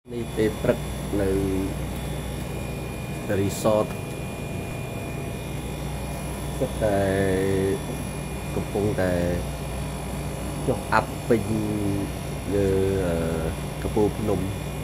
នេះពេលព្រឹកនៅរីសតតែកំពុងតែចុះអាប់ពេញលើកំពូលភ្នំ